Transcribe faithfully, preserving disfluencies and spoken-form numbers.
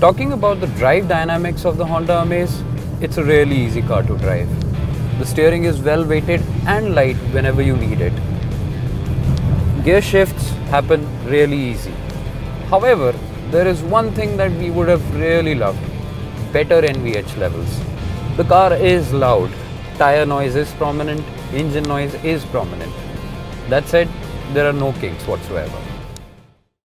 Talking about the drive dynamics of the Honda Amaze, it's a really easy car to drive. The steering is well weighted and light whenever you need it. Gear shifts happen really easy. However, there is one thing that we would have really loved: better N V H levels. The car is loud, tire noise is prominent, engine noise is prominent. That said, there are no kinks whatsoever.